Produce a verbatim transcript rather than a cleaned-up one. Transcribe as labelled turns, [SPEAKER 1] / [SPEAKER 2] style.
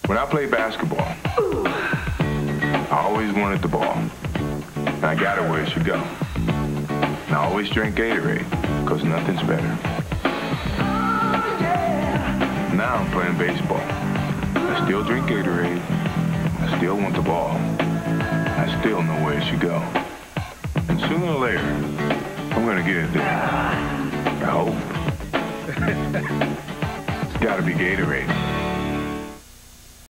[SPEAKER 1] When I played basketball, I always wanted the ball. And I got it where it should go. And I always drank Gatorade, because nothing's better. Now I'm playing baseball. I still drink Gatorade. I still want the ball. I still know where it should go. And sooner or later, I'm gonna get it there. I hope. It's gotta be Gatorade.